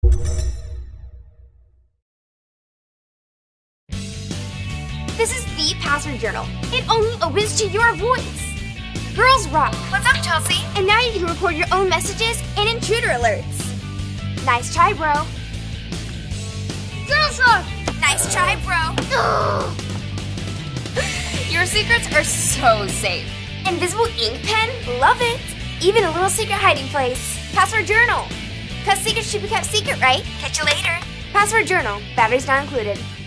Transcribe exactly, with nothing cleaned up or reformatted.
This is the password journal. It only opens to your voice. Girls rock. What's up, Chelsea? And now you can record your own messages and intruder alerts. Nice try, bro. Girls rock. Nice try, bro. Your secrets are so safe. Invisible ink pen? Love it. Even a little secret hiding place. Password journal. Because secrets should be kept secret, right? Catch you later. Password journal. Batteries not included.